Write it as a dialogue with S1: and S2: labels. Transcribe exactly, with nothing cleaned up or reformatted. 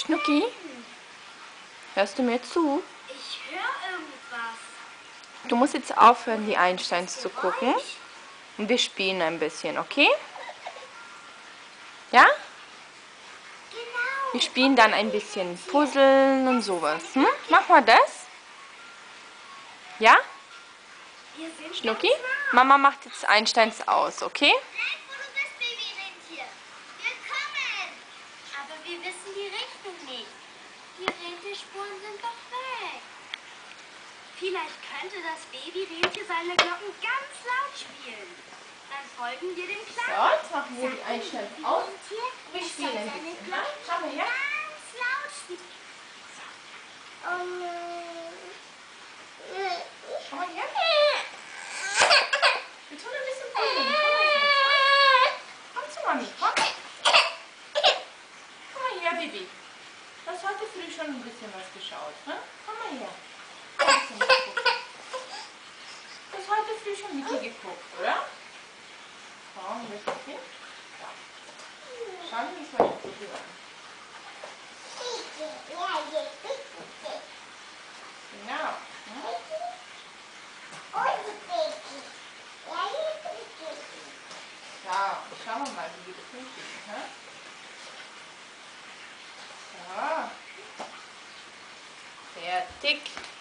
S1: Schnucki, hörst du mir zu?
S2: Ich höre irgendwas.
S1: Du musst jetzt aufhören, die Einsteins zu gucken. Und wir spielen ein bisschen, okay? Ja?
S2: Genau.
S1: Wir spielen dann ein bisschen Puzzeln und sowas. Hm? Mach mal das. Ja?
S2: Wir sind
S1: Schnucki?
S2: ganz nah.
S1: Mama macht jetzt Einsteins aus, okay?
S2: Bleib, wo du bist, Baby-Rentier. Wir kommen. Aber wir wissen die Richtung nicht. Die Rentierspuren sind doch weg. Vielleicht könnte das Baby-Rentier seine Glocken ganz laut spielen. Dann folgen wir dem
S1: So,
S2: Klang.
S1: jetzt machen wir die Einsteins aus.
S2: Rentier,
S1: Wir
S2: es
S1: spielen
S2: soll
S1: ein
S2: seine
S1: bisschen.
S2: Glocken
S1: Schau mal her.
S2: ganz laut spielen. Oh nein.
S1: Schau mal her. Wir tun ein bisschen puzzeln. Komm mal her. Komm zu Mami, komm. Komm mal her, Baby. Du hast heute früh schon ein bisschen was geschaut, ne? Komm mal her. Ein bisschen was gucken. Du hast heute früh schon mit dir geguckt, oder? Komm, wir hin. Schau dir nicht mal die Puppe an. Genau. Hm? Ja, schauen wir mal, wie wir das hinkriegen. Hä? So. Fertig.